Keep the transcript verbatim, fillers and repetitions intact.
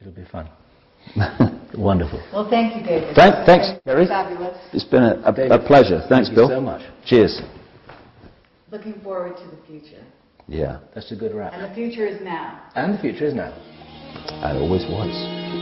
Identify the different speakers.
Speaker 1: It'll be fun. Wonderful.
Speaker 2: Well, thank you, David.
Speaker 3: Thank, thanks, Kerry.
Speaker 2: Fabulous.
Speaker 3: It's been a, a,
Speaker 1: David,
Speaker 3: a pleasure. Thanks,
Speaker 1: thank
Speaker 3: Bill.
Speaker 1: you so much.
Speaker 3: Cheers.
Speaker 2: Looking forward to the future.
Speaker 3: Yeah.
Speaker 1: That's a good wrap.
Speaker 2: And the future is now.
Speaker 1: And the future is now.
Speaker 3: And always was.